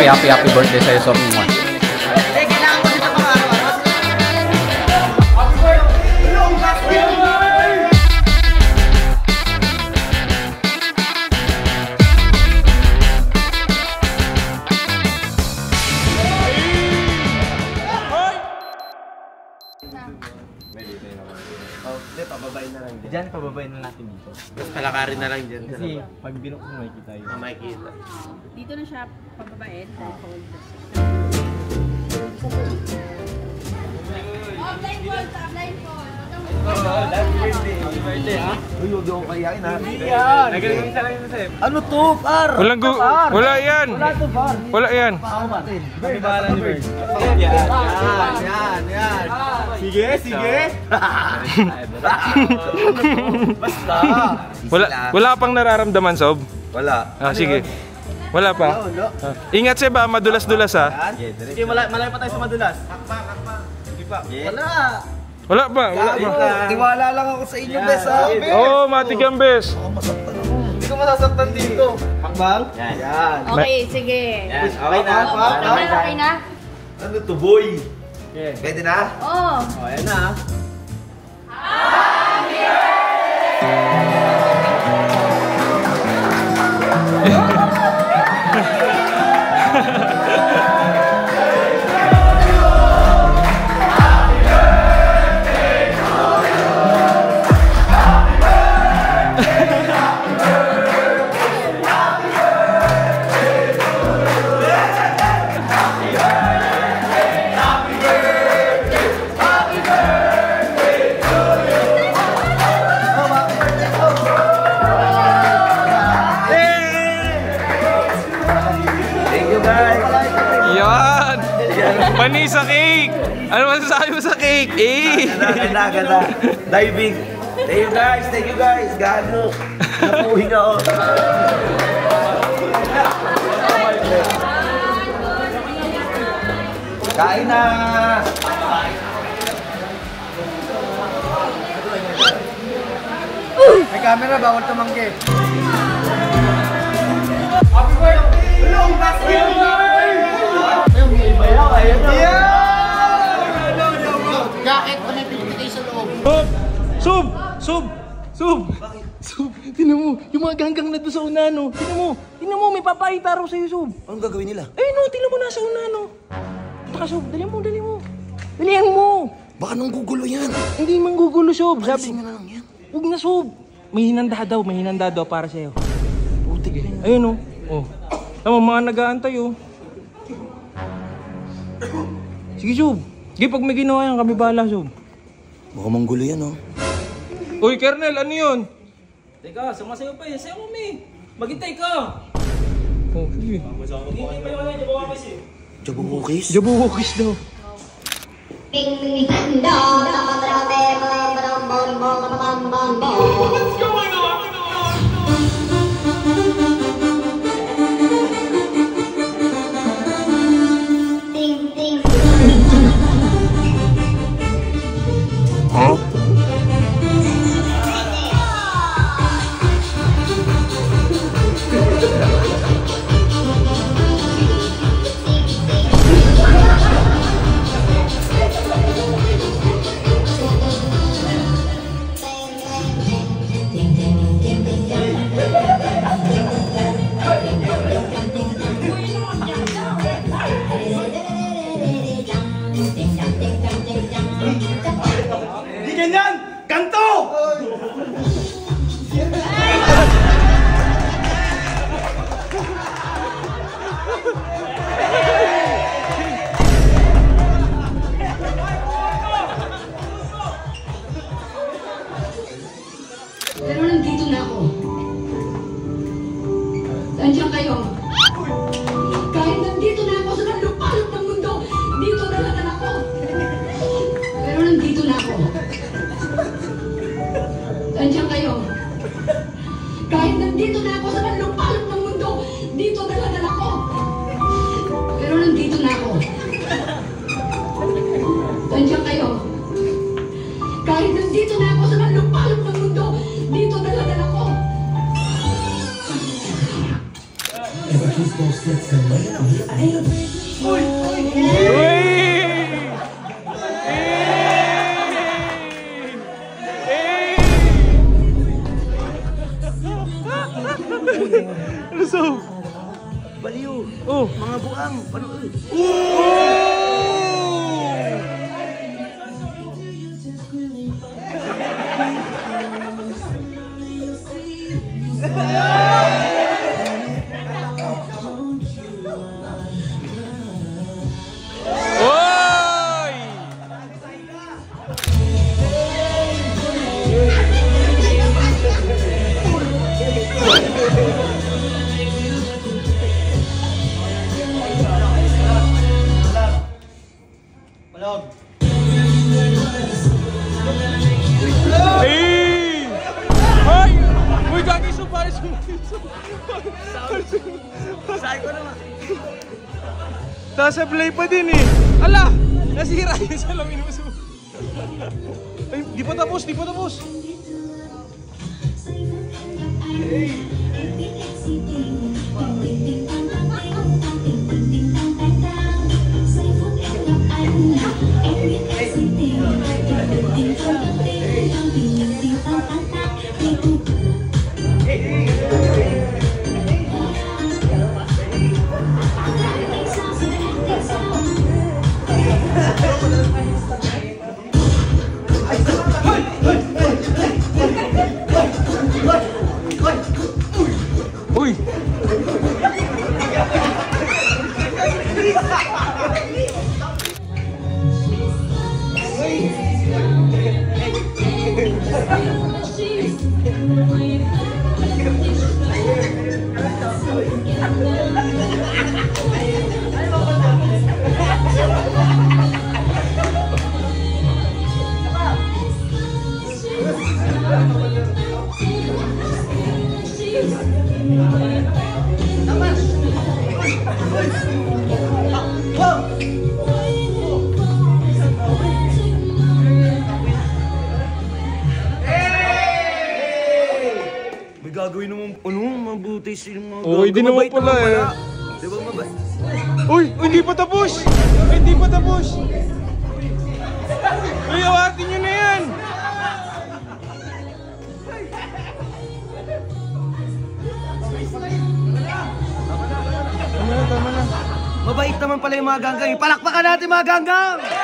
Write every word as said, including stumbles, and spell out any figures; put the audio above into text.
happy, happy, happy birthday sa'yo, Sob. Oh, hindi, pababain na lang dyan. Diyan, pababain na natin dito. Mas palakarin na lang dyan. Kasi pag binuksan mo, makikita yun. Ah, makikita. Dito na siya pababain dahil cold. Offline call, offline call. Oh, happy birthday. Happy birthday, ha? Uy, huwag ako kayain, ha? Hindi yan! Nagaling isa lang yun, Seb. Ano to, par? Walang gu... Wala yan! Wala to, par. Wala yan! Kami bahala ni Bird. Yan, yan, yan, yan. Sige, sige. Basta. Wala, wala pang nararamdaman, Sob? Wala. Ah, sige. Wala pa? Ah. Ingat, Seb, ha? Madulas-dulas, ha? Sige, malayo pa tayo sa madulas. Hakpa, hakpa. Sige pa. Wala. Wala pa, wala pa. Tiwala lang ako sa inyo, bes, ha? Oo, oh, matik ang bes. Hindi ko masasaktan dito. Hakbang? Yan. Okay, sige. Yan, okay na. Okay na, okay na? Ano to, boy? Pwede na? Oo. O, yan na. Yan! Mani sa cake! Ano masasabi mo sa cake? Eh! Ganda, ganda, ganda. Diving. Thank you guys, thank you guys. Gago. Napuhin ako. Kain na! May camera, bawal tumanggi. Happy birthday! Long birthday! Jacket ko na pinipigay sa loob. Sob! Sob! Sob! Sob! Tinan mo, yung mga ganggang na doon sa una, no? Tinan mo, tinan mo, may papakita raw sa'yo, Sob. Anong gagawin nila? Eh, no, tinan mo nasa una, no? Taka, Sob, dali mo, dali mo. Dalihan mo! Baka nang gugulo yan. Hindi man gugulo, Sob. Sabi, Alisin na lang yan. huwag na, Sob. May hinanda daw, may hinanda daw para sa'yo. Putik eh. Ayun, no? Oh. Tama, mga nag-aantay, oh. Sige, Sob. Sige, pag may ginawa yan, kami bahala, Sob. Baka manggulo yan, oh. Uy, Kernel, ano yun? Teka, sumasayo pa eh. Sayo mo, Mi. Maghintay ka. Oh, sige. Maghintay pa yung ano, Jabawakis eh. Jabawakis? Jabawakis daw. What's going on? Di ganyan! Ganto! Pero nandito na ako. Nandiyan kayo. Kahit nandito na ako sa kalupalop ng mundo, dito dalagan ako. Pero nandito na ako. Nandiyan kayo. Kahit nandito na ako sa kalupalop ng mundo, dito dalagan ako. Pero nandito na ako. Nandiyan kayo. Kahit nandito na ako sa kalupalop ng mundo, dito dalagan ako. Ever Ano so? Baliw. Oh. Mga buang. Ano? Hey! Ay! Uy, gagi so pare sumalit. Sabi ko naman. Sasablay pa din eh. Ala! Nasira yung salamin mo. Ay, di pa tapos, di pa tapos. Uy! May gagawin naman, ano, mabuti silang mga Oo, hindi naman mabait pala eh. Di ba mabait? Uy! Hindi pa tapos! Hindi pa tapos! Uy, awatin nyo na yan! Tama na, tama na. Mabait naman pala yung mga ganggang. Palakpakan natin mga ganggang!